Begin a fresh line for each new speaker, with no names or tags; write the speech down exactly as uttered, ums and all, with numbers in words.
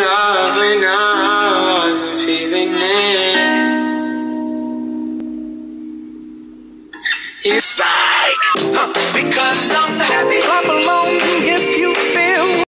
love and I wasn't feeling it. You fake, huh, because I'm happy.